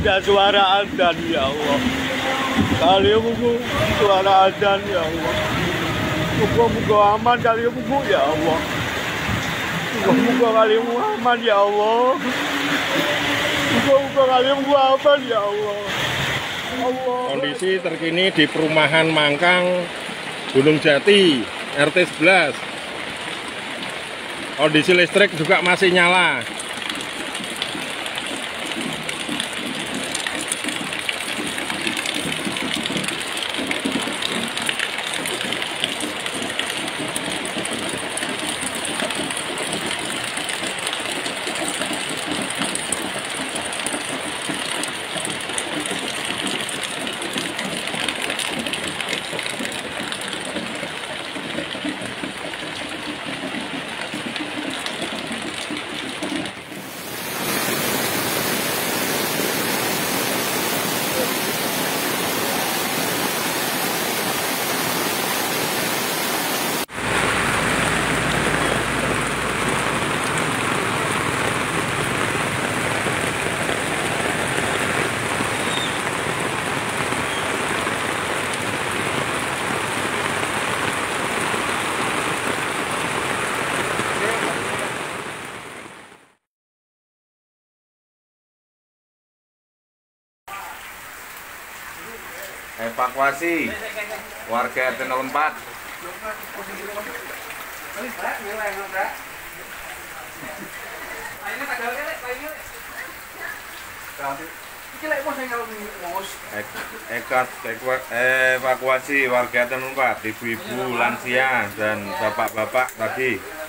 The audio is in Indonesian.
ada suara adzan ya Allah. Kali buku suara adzan ya Allah. Muka-muka aman kali buku ya Allah. Muka-muka kali aman ya Allah. Muka-muka kali aman ya Allah. Allah. Kondisi terkini di perumahan Mangkang Gunung Jati RT 11. Kondisi listrik juga masih nyala. Evakuasi warga RT 04. Evakuasi warga RT 04, ibu-ibu, lansia dan bapak-bapak tadi.